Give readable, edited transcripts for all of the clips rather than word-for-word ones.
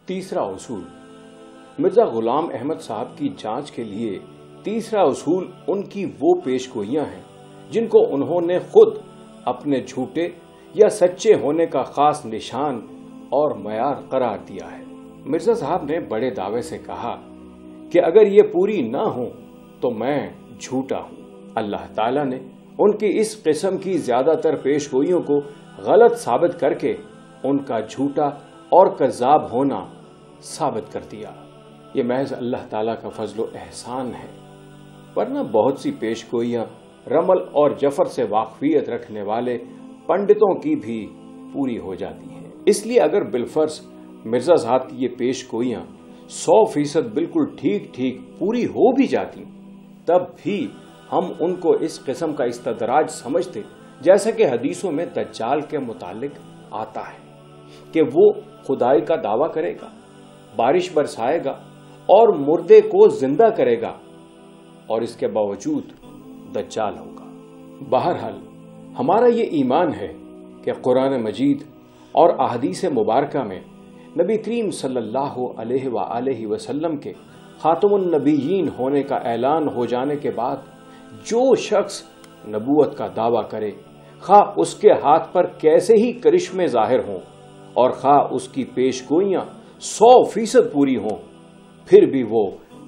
تیسرا اصول مرزا غلام احمد صاحب کی جانچ کے لیے تیسرا اصول ان کی وہ پیش گوئیاں ہیں جن کو انہوں نے خود اپنے جھوٹے یا سچے ہونے کا خاص نشان اور معیار قرار دیا ہے۔ مرزا صاحب نے بڑے دعوے سے کہا کہ اگر یہ پوری نہ ہوں تو میں جھوٹا ہوں۔ اللہ تعالیٰ نے ان کی اس قسم کی زیادہ تر پیش گوئیوں کو غلط ثابت کر کے ان کا جھوٹا اور کذاب ہونا ثابت کر دیا۔ یہ محض اللہ تعالیٰ کا فضل و احسان ہے، ورنہ بہت سی پیش گوئیاں رمل اور جفر سے واقفیت رکھنے والے پنڈتوں کی بھی پوری ہو جاتی ہیں۔ اس لیے اگر بالفرض مرزا صاحب کی یہ پیش گوئیاں 100% بالکل ٹھیک پوری ہو بھی جاتی تب بھی ہم ان کو اس قسم کا استدراج سمجھتے، جیسا کہ حدیثوں میں دجال کے متعلق آتا ہے کہ وہ خدائی کا دعویٰ کرے گا، بارش برسائے گا اور مردے کو زندہ کرے گا، اور اس کے باوجود دجال ہوگا۔ بہرحال ہمارا یہ ایمان ہے کہ قرآن مجید اور احادیث مبارکہ میں نبی کریم صلی اللہ علیہ وآلہ وسلم کے خاتم النبیین ہونے کا اعلان ہو جانے کے بعد جو شخص نبوت کا دعویٰ کرے، خواہ اس کے ہاتھ پر کیسے ہی کرشمے ظاہر ہوں اور خواہ اس کی پیش گوئیاں 100% پوری ہوں، پھر بھی وہ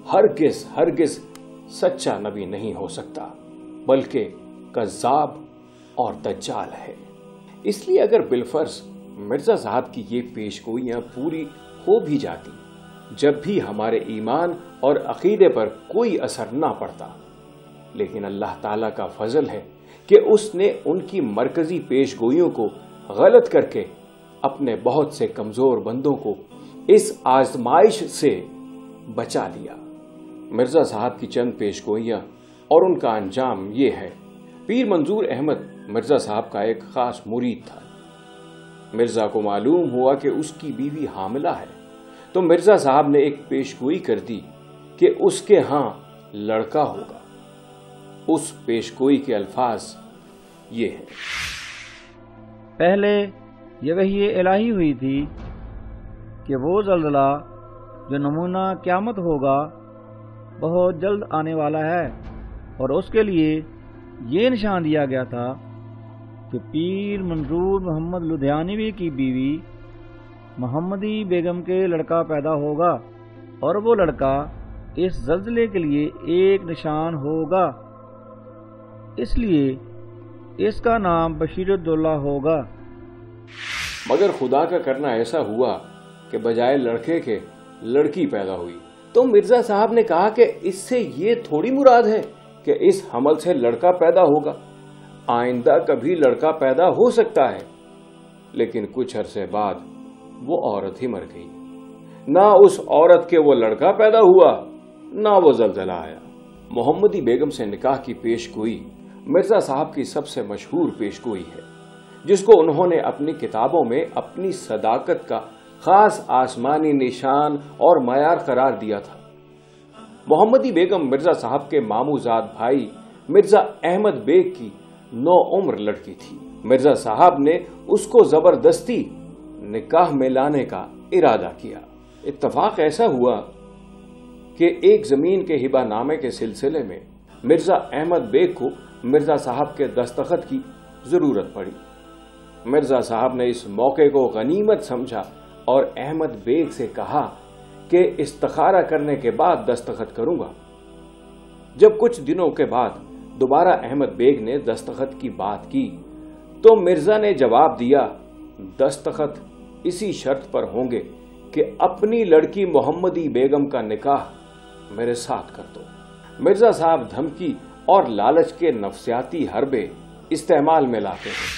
ہرگز سچا نبی نہیں ہو سکتا، بلکہ کذاب اور دجال ہے۔ اس لیے اگر بالفرض مرزا صاحب کی یہ پیش گوئیاں پوری ہو بھی جاتی، جب بھی ہمارے ایمان اور عقیدے پر کوئی اثر نہ پڑتا، لیکن اللہ تعالیٰ کا فضل ہے کہ اس نے ان کی مرکزی پیش گوئیوں کو غلط کر کے اپنے بہت سے کمزور بندوں کو اس آزمائش سے بچا لیا۔ مرزا صاحب کی چند پیش گوئیاں اور ان کا انجام یہ ہے۔ پیر منظور احمد مرزا صاحب کا ایک خاص مرید تھا۔ مرزا کو معلوم ہوا کہ اس کی بیوی حاملہ ہے، تو مرزا صاحب نے ایک پیش گوئی کر دی کہ اس کے ہاں لڑکا ہوگا۔ اس پیش گوئی کے الفاظ یہ ہیں: پہلے یہ وحی الہی ہوئی تھی کہ وہ زلزلہ جو نمونہ قیامت ہوگا بہت جلد آنے والا ہے، اور اس کے لیے یہ نشان دیا گیا تھا کہ پیر منظور محمد لدھیانوی کی بیوی محمدی بیگم کے لڑکا پیدا ہوگا، اور وہ لڑکا اس زلزلے کے لیے ایک نشان ہوگا، اس لیے اس کا نام بشیر الدولہ ہوگا۔ مگر خدا کا کرنا ایسا ہوا کہ بجائے لڑکے کے لڑکی پیدا ہوئی۔ تو مرزا صاحب نے کہا کہ اس سے یہ تھوڑی مراد ہے کہ اس حمل سے لڑکا پیدا ہوگا، آئندہ کبھی لڑکا پیدا ہو سکتا ہے۔ لیکن کچھ عرصے بعد وہ عورت ہی مر گئی، نہ اس عورت کے وہ لڑکا پیدا ہوا نہ وہ زلزلہ آیا۔ محمدی بیگم سے نکاح کی پیش گوئی مرزا صاحب کی سب سے مشہور پیش گوئی ہے، جس کو انہوں نے اپنی کتابوں میں اپنی صداقت کا خاص آسمانی نشان اور معیار قرار دیا تھا۔ محمدی بیگم مرزا صاحب کے ماموں زاد بھائی مرزا احمد بیگ کی 9 عمر لڑکی تھی۔ مرزا صاحب نے اس کو زبردستی نکاح میں لانے کا ارادہ کیا۔ اتفاق ایسا ہوا کہ ایک زمین کے ہبہ نامے کے سلسلے میں مرزا احمد بیگ کو مرزا صاحب کے دستخط کی ضرورت پڑی۔ مرزا صاحب نے اس موقع کو غنیمت سمجھا اور احمد بیگ سے کہا کہ استخارہ کرنے کے بعد دستخط کروں گا۔ جب کچھ دنوں کے بعد دوبارہ احمد بیگ نے دستخط کی بات کی تو مرزا نے جواب دیا، دستخط اسی شرط پر ہوں گے کہ اپنی لڑکی محمدی بیگم کا نکاح میرے ساتھ کر دو۔ مرزا صاحب دھمکی اور لالچ کے نفسیاتی حربے استعمال میں لاتے ہیں۔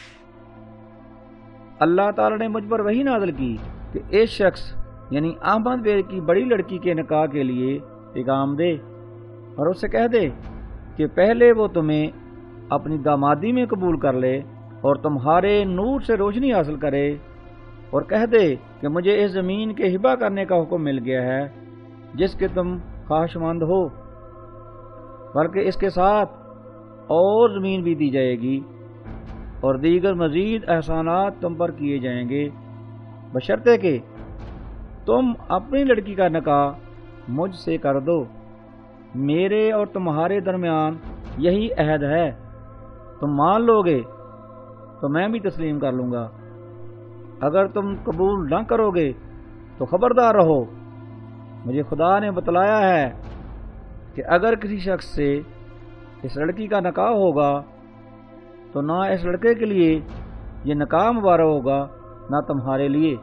اللہ تعالی نے مجھ پر وحی نازل کی کہ اس شخص یعنی احمد بیگ کی بڑی لڑکی کے نکاح کے لیے پیغام دے اور اس سے کہہ دے کہ پہلے وہ تمہیں اپنی دامادی میں قبول کر لے اور تمہارے نور سے روشنی حاصل کرے، اور کہہ دے کہ مجھے اس زمین کے ہبہ کرنے کا حکم مل گیا ہے جس کے تم خواہشمند ہو، بلکہ اس کے ساتھ اور زمین بھی دی جائے گی اور دیگر مزید احسانات تم پر کیے جائیں گے، بشرطے کہ تم اپنی لڑکی کا نکاح مجھ سے کر دو، میرے اور تمہارے درمیان یہی عہد ہے، تم مان لو گے تو میں بھی تسلیم کر لوں گا، اگر تم قبول نہ کرو گے تو خبردار رہو، مجھے خدا نے بتلایا ہے کہ اگر کسی شخص سے اس لڑکی کا نکاح ہوگا تو نہ اس لڑکے کے لیے یہ نکاح مبارک ہوگا نہ تمہارے لیے۔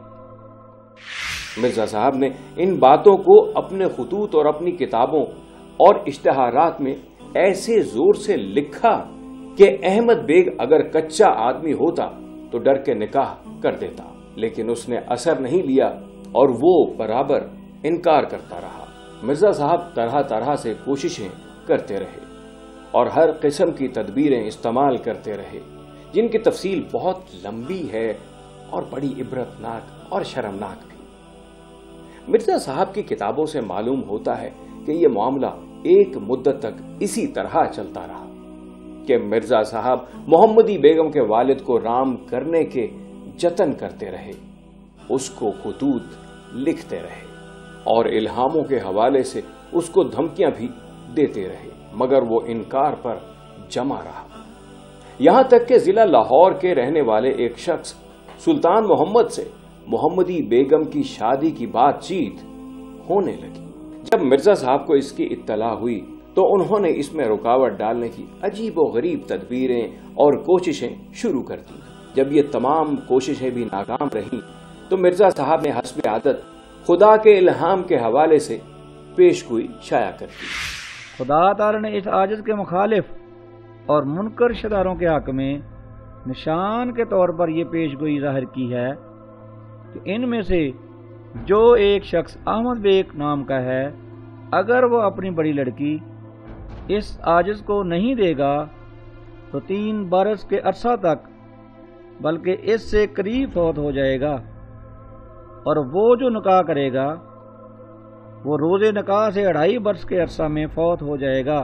مرزا صاحب نے ان باتوں کو اپنے خطوط اور اپنی کتابوں اور اشتہارات میں ایسے زور سے لکھا کہ احمد بیگ اگر کچا آدمی ہوتا تو ڈر کے نکاح کر دیتا، لیکن اس نے اثر نہیں لیا اور وہ برابر انکار کرتا رہا۔ مرزا صاحب طرح طرح سے کوششیں کرتے رہے اور ہر قسم کی تدبیریں استعمال کرتے رہے، جن کی تفصیل بہت لمبی ہے اور بڑی عبرتناک اور شرمناک بھی۔ مرزا صاحب کی کتابوں سے معلوم ہوتا ہے کہ یہ معاملہ ایک مدت تک اسی طرح چلتا رہا کہ مرزا صاحب محمدی بیگم کے والد کو رام کرنے کے جتن کرتے رہے، اس کو خطوط لکھتے رہے اور الہاموں کے حوالے سے اس کو دھمکیاں بھی دیتے رہے، مگر وہ انکار پر جمع رہا۔ یہاں تک کہ ضلع لاہور کے رہنے والے ایک شخص سلطان محمد سے محمدی بیگم کی شادی کی بات چیت ہونے لگی۔ جب مرزا صاحب کو اس کی اطلاع ہوئی تو انہوں نے اس میں رکاوٹ ڈالنے کی عجیب و غریب تدبیریں اور کوششیں شروع کر دی۔ جب یہ تمام کوششیں بھی ناکام رہیں تو مرزا صاحب نے حسب عادت خدا کے الہام کے حوالے سے پیشگوئی شائع کر دی۔ خدا تعالی نے اس عاجز کے مخالف اور منکر شداروں کے حق میں نشان کے طور پر یہ پیشگوئی ظاہر کی ہے کہ ان میں سے جو ایک شخص احمد بیگ نام کا ہے، اگر وہ اپنی بڑی لڑکی اس عاجز کو نہیں دے گا تو 3 برس کے عرصہ تک بلکہ اس سے قریب فوت ہو جائے گا، اور وہ جو نکاح کرے گا وہ روز نکاح سے 2.5 برس کے عرصہ میں فوت ہو جائے گا،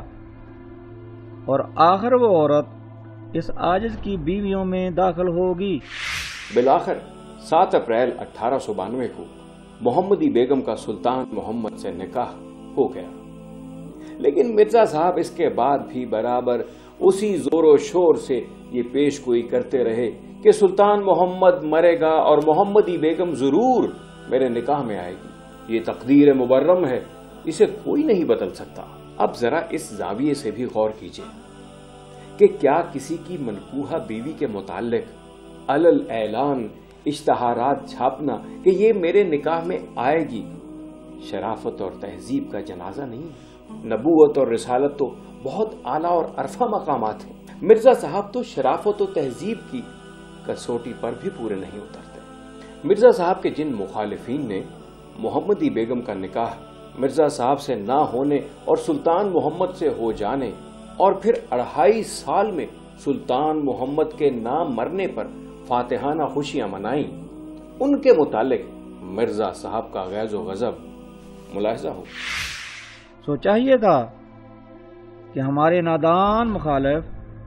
اور آخر وہ عورت اس عاجز کی بیویوں میں داخل ہوگی۔ بالآخر 7 اپریل 1892 کو محمدی بیگم کا سلطان محمد سے نکاح ہو گیا، لیکن مرزا صاحب اس کے بعد بھی برابر اسی زور و شور سے یہ پیشگوئی کرتے رہے کہ سلطان محمد مرے گا اور محمدی بیگم ضرور میرے نکاح میں آئے گی، یہ تقدیر مبرم ہے، اسے کوئی نہیں بدل سکتا۔ اب ذرا اس زاویے سے بھی غور کیجئے کہ کیا کسی کی منکوحہ بیوی کے متعلق علل اعلان اشتہارات چھاپنا کہ یہ میرے نکاح میں آئے گی شرافت اور تہذیب کا جنازہ نہیں ہے؟ نبوت اور رسالت تو بہت اعلیٰ اور عرفہ مقامات ہیں، مرزا صاحب تو شرافت و تہذیب کی کسوٹی پر بھی پورے نہیں اترتے۔ مرزا صاحب کے جن مخالفین نے محمدی بیگم کا نکاح مرزا صاحب سے نہ ہونے اور سلطان محمد سے ہو جانے اور پھر 2.5 سال میں سلطان محمد کے نہ مرنے پر فاتحانہ خوشیاں منائیں، ان کے متعلق مرزا صاحب کا غیظ و غضب ملاحظہ ہو۔ سو چاہیے تھا کہ ہمارے نادان مخالف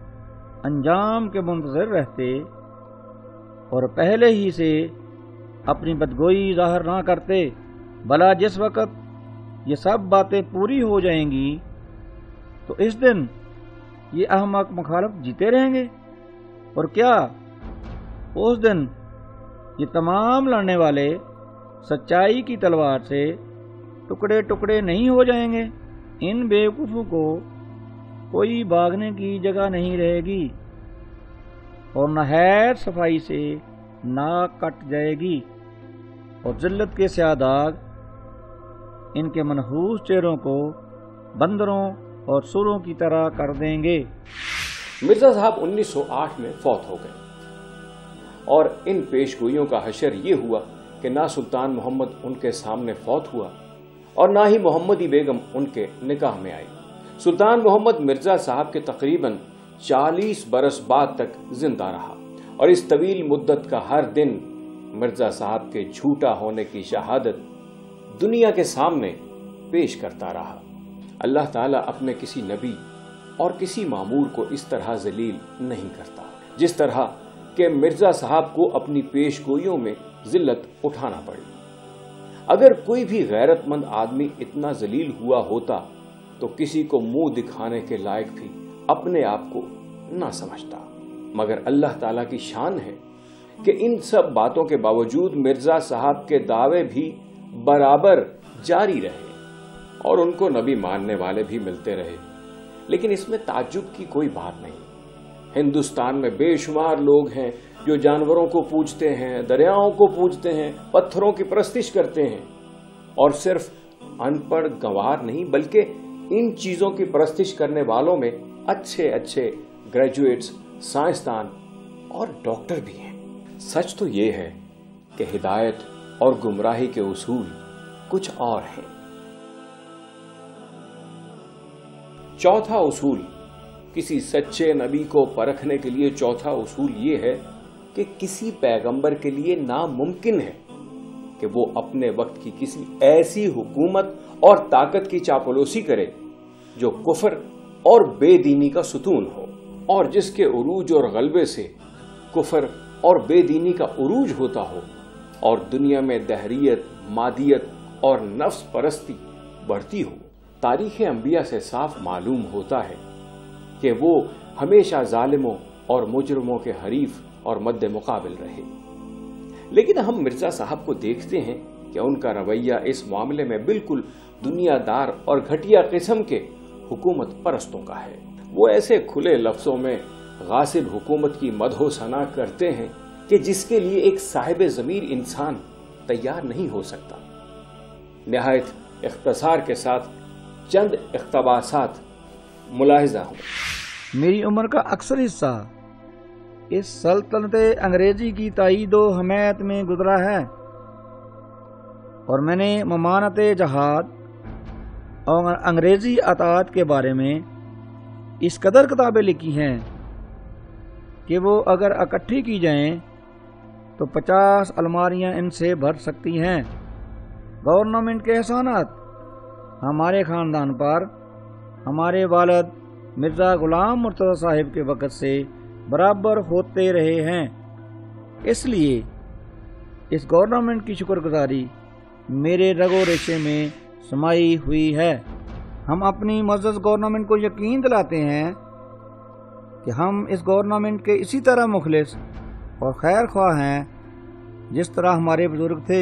انجام کے منتظر رہتے اور پہلے ہی سے اپنی بدگوئی ظاہر نہ کرتے، بھلا جس وقت یہ سب باتیں پوری ہو جائیں گی تو اس دن یہ احمق مخالف جیتے رہیں گے، اور کیا اس دن یہ تمام لڑنے والے سچائی کی تلوار سے ٹکڑے ٹکڑے نہیں ہو جائیں گے؟ ان بیوقوفوں کو کوئی بھاگنے کی جگہ نہیں رہے گی اور نہایت صفائی سے ناک کٹ جائے گی، اور ذلت کے سیاہ داغ ان کے منحوس چہروں کو بندروں اور سوروں کی طرح کر دیں گے۔ مرزا صاحب 1908 میں فوت ہو گئے اور ان پیشگوئیوں کا حشر یہ ہوا کہ نہ سلطان محمد ان کے سامنے فوت ہوا اور نہ ہی محمدی بیگم ان کے نکاح میں آئی۔ سلطان محمد مرزا صاحب کے تقریباً 40 برس بعد تک زندہ رہا اور اس طویل مدت کا ہر دن مرزا صاحب کے جھوٹا ہونے کی شہادت دنیا کے سامنے پیش کرتا رہا۔ اللہ تعالیٰ اپنے کسی نبی اور کسی مامور کو اس طرح ذلیل نہیں کرتا جس طرح کہ مرزا صاحب کو اپنی پیش گوئیوں میں ذلت اٹھانا پڑی۔ اگر کوئی بھی غیرت مند آدمی اتنا ذلیل ہوا ہوتا تو کسی کو منہ دکھانے کے لائق بھی اپنے آپ کو نہ سمجھتا، مگر اللہ تعالیٰ کی شان ہے کہ ان سب باتوں کے باوجود مرزا صاحب کے دعوے بھی برابر جاری رہے اور ان کو نبی ماننے والے بھی ملتے رہے۔ لیکن اس میں تعجب کی کوئی بات نہیں۔ ہندوستان میں بے شمار لوگ ہیں جو جانوروں کو پوجتے ہیں، دریاؤں کو پوجتے ہیں، پتھروں کی پرستش کرتے ہیں، اور صرف ان پڑھ گنوار نہیں بلکہ ان چیزوں کی پرستش کرنے والوں میں اچھے اچھے گریجویٹس، سائنسدان اور ڈاکٹر بھی ہیں۔ سچ تو یہ ہے کہ ہدایت اور گمراہی کے اصول کچھ اور ہیں۔ چوتھا اصول، کسی سچے نبی کو پرکھنے کے لیے چوتھا اصول یہ ہے کہ کسی پیغمبر کے لیے ناممکن ہے کہ وہ اپنے وقت کی کسی ایسی حکومت اور طاقت کی چاپلوسی کرے جو کفر اور بے دینی کا ستون ہو، اور جس کے عروج اور غلبے سے کفر اور بے دینی کا عروج ہوتا ہو اور دنیا میں دہریت، مادیت اور نفس پرستی بڑھتی ہو۔ تاریخ انبیاء سے صاف معلوم ہوتا ہے کہ وہ ہمیشہ ظالموں اور مجرموں کے حریف اور مد مقابل رہے، لیکن ہم مرزا صاحب کو دیکھتے ہیں کہ ان کا رویہ اس معاملے میں بالکل دنیا دار اور گھٹیا قسم کے حکومت پرستوں کا ہے۔ وہ ایسے کھلے لفظوں میں غاصب حکومت کی مدح و ثنا کرتے ہیں کہ جس کے لیے ایک صاحب ضمیر انسان تیار نہیں ہو سکتا۔ نہایت اختصار کے ساتھ چند اقتباسات ملاحظہ ہوں۔ میری عمر کا اکثر حصہ اس سلطنت انگریزی کی تائید و حمایت میں گزرا ہے، اور میں نے ممانعت جہاد اور انگریزی اطاعت کے بارے میں اس قدر کتابیں لکھی ہیں کہ وہ اگر اکٹھی کی جائیں تو 50 الماریاں ان سے بھر سکتی ہیں۔ گورنمنٹ کے احسانات ہمارے خاندان پر ہمارے والد مرزا غلام مرتضی صاحب کے وقت سے برابر ہوتے رہے ہیں، اس لیے اس گورنمنٹ کی شکر گزاری میرے رگ و ریشے میں سمائی ہوئی ہے۔ ہم اپنی معزز گورنمنٹ کو یقین دلاتے ہیں کہ ہم اس گورنمنٹ کے اسی طرح مخلص اور خیر خواہ ہیں جس طرح ہمارے بزرگ تھے۔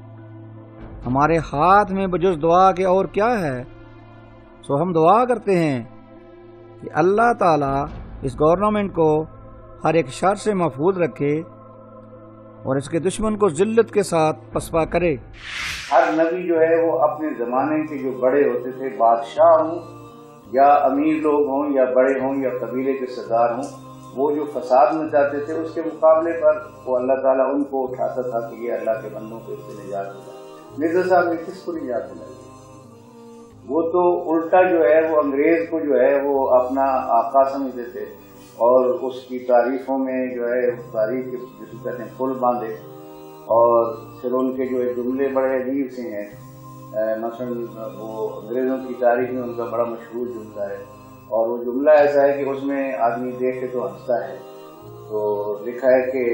ہمارے ہاتھ میں بجز دعا کے اور کیا ہے، سو ہم دعا کرتے ہیں کہ اللہ تعالیٰ اس گورنمنٹ کو ہر ایک شر سے محفوظ رکھے اور اس کے دشمن کو ذلت کے ساتھ پسپا کرے۔ ہر نبی جو ہے وہ اپنے زمانے کے جو بڑے ہوتے تھے، بادشاہ ہوں یا امیر لوگ ہوں یا بڑے ہوں یا قبیلے کے سردار ہوں، وہ جو فساد مچاتے تھے اس کے مقابلے پر وہ اللہ تعالیٰ ان کو اٹھاتا تھا کہ یہ اللہ کے بندوں کو اس سے نجات دلا۔ مرزا صاحب نے کس کو نجات دلائی؟ وہ تو الٹا جو ہے وہ انگریز کو جو ہے وہ اپنا آقا سمجھتے تھے، اور اس کی تعریفوں میں جو ہے تعریف جس کو کہتے ہیں پل باندھے، اور پھر ان کے جو جملے بڑے عجیب سے ہیں۔ مثلا وہ انگریزوں کی تاریخ میں ان کا بڑا مشہور جملہ ہے، اور وہ جملہ ایسا ہے کہ اس میں آدمی دیکھ کے تو ہنستا ہے۔ تو لکھا ہے کہ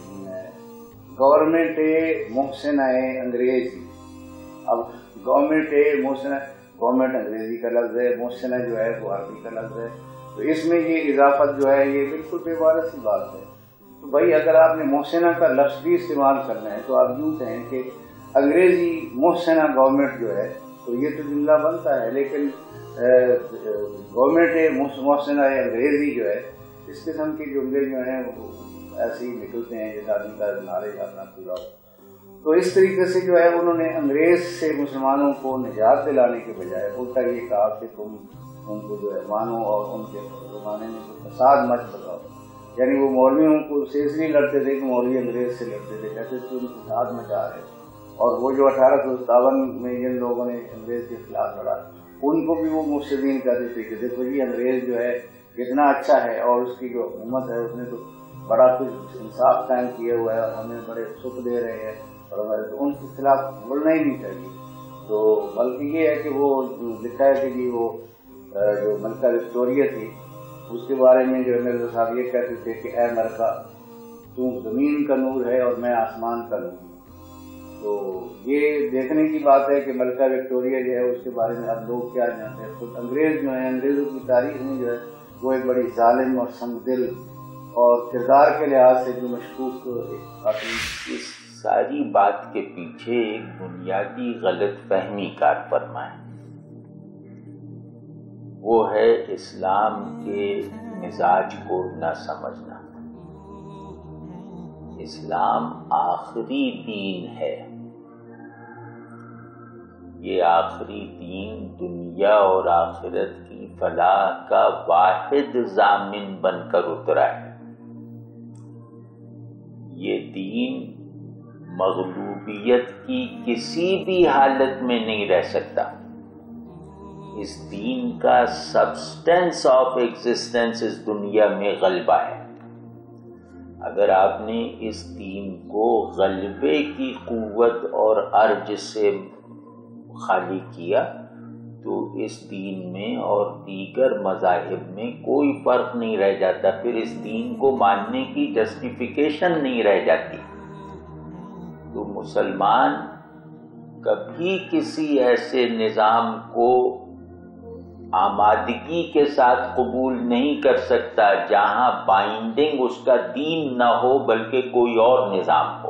گورنمنٹ محسنہ انگریزی۔ اب گورنمنٹ محسنہ، گورنمنٹ انگریزی کا لفظ ہے، محسنہ جو ہے وہ عربی کا لفظ ہے، تو اس میں یہ اضافت جو ہے یہ بالکل بے بارہ سی بات ہے۔ تو بھائی اگر آپ نے محسنہ کا لفظ بھی استعمال کرنا ہے تو آپ یوں کہیں کہ انگریزی محسنہ گورنمنٹ جو ہے، تو یہ تو جملہ بنتا ہے، لیکن گورنمنٹ محسنہ انگریزی جو ہے، اس قسم کے جملے جو ہیں وہ ایسے ہی نکلتے ہیں جس آدمی کا نالج اپنا پورا ہو۔ تو اس طریقے سے جو ہے انہوں نے انگریز سے مسلمانوں کو نجات دلانے کے بجائے الٹا یہ کہا کہ تم ان کو جو ہے مانو اور ان کے زمانے میں کوئی فساد مت بتاؤ۔ یعنی وہ مولویوں کو سے اس لیے لڑتے تھے کہ مولوی انگریز سے لڑتے تھے، کہتے تھے ان فساد مچا رہے، اور وہ جو 1857 میں جن لوگوں نے انگریز کے خلاف لڑا ان کو بھی وہ مفسدین کہتے تھے کہ دیکھو جی انگریز جو ہے اتنا اچھا ہے اور اس کی جو حکومت ہے اس نے تو بڑا کچھ انصاف قائم کیا ہوا ہے اور ہمیں بڑے سکھ دے رہے ہیں، اور ہمارے تو ان کے خلاف بولنا ہی نہیں چاہیے۔ تو بلکہ یہ ہے کہ وہ لکھا ہے کہ جی وہ جو ملکہ وکٹوریہ تھی اس کے بارے میں جو مرزا صاحب یہ کہتے تھے کہ اے ملکہ تو زمین کا نور ہے اور میں آسمان کا نور ہوں۔ تو یہ دیکھنے کی بات ہے کہ ملکہ وکٹوریہ جو ہے اس کے بارے میں اب لوگ کیا جانتے ہیں. خود انگریز جو ہیں، انگریزوں کی تاریخ میں جو ہے وہ ایک بڑی ظالم اور سنگ دل اور کردار کے لحاظ سے جو مشکوک خاتون. اس ساری بات کے پیچھے ایک بنیادی غلط فہمی کار فرما ہے، وہ ہے اسلام کے مزاج کو نہ سمجھنا. اسلام آخری دین ہے. یہ آخری دین دنیا اور آخرت کی فلاح کا واحد ضامن بن کر اترا ہے. یہ دین مغلوبیت کی کسی بھی حالت میں نہیں رہ سکتا. اس دین کا سبسٹینس آف ایگزسٹنس اس دنیا میں غلبہ ہے. اگر آپ نے اس دین کو غلبے کی قوت اور ارج سے خالی کیا تو اس دین میں اور دیگر مذاہب میں کوئی فرق نہیں رہ جاتا. پھر اس دین کو ماننے کی جسٹیفیکیشن نہیں رہ جاتی. تو مسلمان کبھی کسی ایسے نظام کو آمادگی کے ساتھ قبول نہیں کر سکتا جہاں بائنڈنگ اس کا دین نہ ہو بلکہ کوئی اور نظام ہو.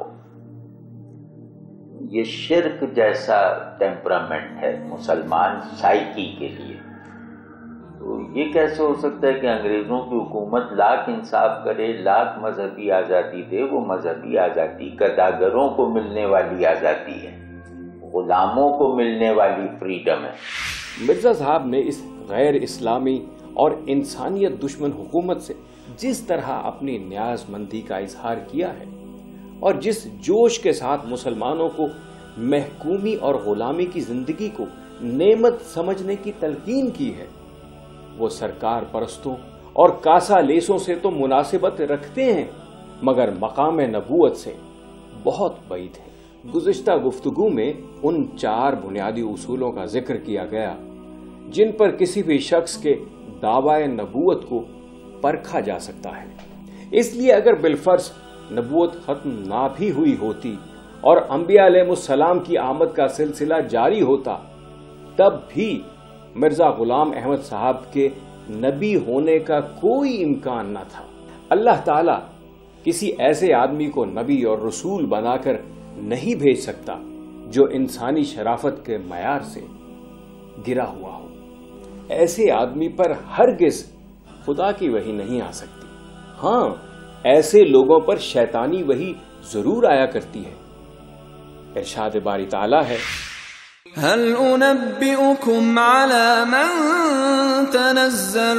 یہ شرک جیسا ٹیمپرامنٹ ہے مسلمان سائیکی کے لیے. تو یہ کیسے ہو سکتا ہے کہ انگریزوں کی حکومت لاکھ انصاف کرے، لاکھ مذہبی آزادی دے؟ وہ مذہبی آزادی گداگروں کو ملنے والی آزادی ہے، غلاموں کو ملنے والی فریڈم ہے. مرزا صاحب نے اس غیر اسلامی اور انسانیت دشمن حکومت سے جس طرح اپنی نیاز مندی کا اظہار کیا ہے اور جس جوش کے ساتھ مسلمانوں کو محکومی اور غلامی کی زندگی کو نعمت سمجھنے کی تلقین کی ہے، وہ سرکار پرستوں اور کاسا لیسوں سے تو مناسبت رکھتے ہیں مگر مقام نبوت سے بہت بعید ہیں. گزشتہ گفتگو میں ان 4 بنیادی اصولوں کا ذکر کیا گیا جن پر کسی بھی شخص کے دعوی نبوت کو پرکھا جا سکتا ہے. اس لیے اگر بالفرض نبوت ختم نہ بھی ہوئی ہوتی اور انبیاء علیہ السلام کی آمد کا سلسلہ جاری ہوتا تب بھی مرزا غلام احمد صاحب کے نبی ہونے کا کوئی امکان نہ تھا. اللہ تعالی کسی ایسے آدمی کو نبی اور رسول بنا کر نہیں بھیج سکتا جو انسانی شرافت کے معیار سے گرا ہوا ہو. ایسے آدمی پر ہرگز خدا کی وحی نہیں آ سکتی. ہاں، ایسے لوگوں پر شیطانی وحی ضرور آیا کرتی ہے. ارشاد باری تعالی ہے، هل انبئكم على من تنزل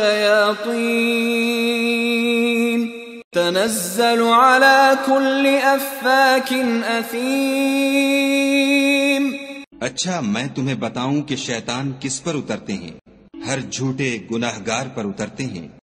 الشياطين تنزل على كل افاك اثيم. اچھا میں تمہیں بتاؤں کہ شیطان کس پر اترتے ہیں؟ ہر جھوٹے گناہگار پر اترتے ہیں.